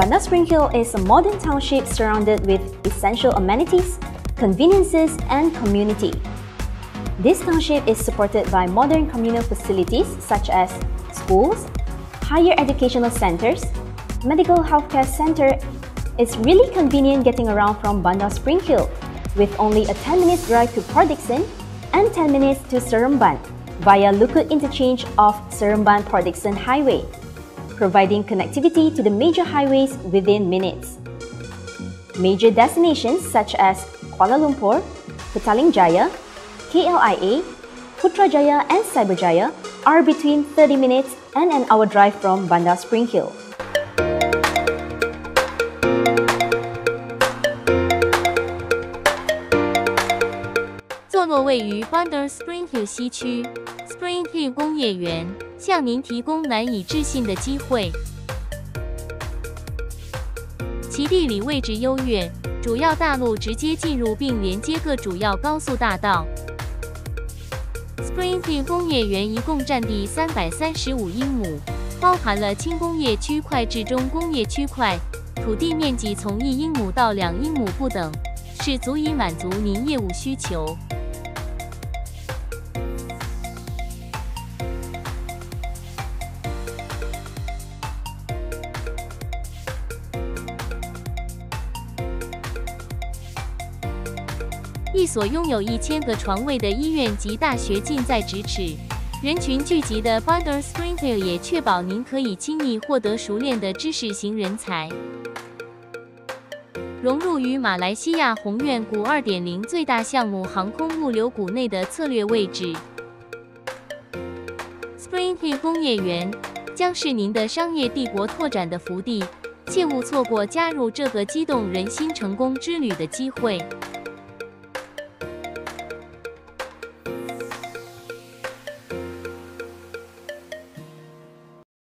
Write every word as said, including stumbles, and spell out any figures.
Bandar Spring Hill is a modern township surrounded with essential amenities, conveniences, and community. This township is supported by modern communal facilities such as schools, higher educational centers, medical healthcare center. It's really convenient getting around from Bandar Spring Hill, with only a ten minutes drive to Port Dickson and ten minutes to Seremban via Lukut interchange of Seremban-Port Dickson Highway, providing connectivity to the major highways within minutes. Major destinations such as Kuala Lumpur, Petaling Jaya, K L I A, Putrajaya and Cyberjaya are between thirty minutes and an hour drive from Bandar Spring Hill. 坐落位于 Bandar Spring Hill 西区 Spring Hill 工业园，向您提供难以置信的机会。其地理位置优越，主要大路直接进入并连接各主要高速大道。Spring Hill 工业园一共占地三百三十五英亩，包含了轻工业区块至中工业区块，土地面积从一英亩到两英亩不等，是足以满足您业务需求。 一所拥有一千个床位的医院及大学近在咫尺，人群聚集的 Bandar Spring Hill 也确保您可以轻易获得熟练的知识型人才。融入于马来西亚宏愿谷 二点零 最大项目航空物流股内的策略位置 ，Spring Hill 工业园将是您的商业帝国拓展的福地，切勿错过加入这个激动人心成功之旅的机会。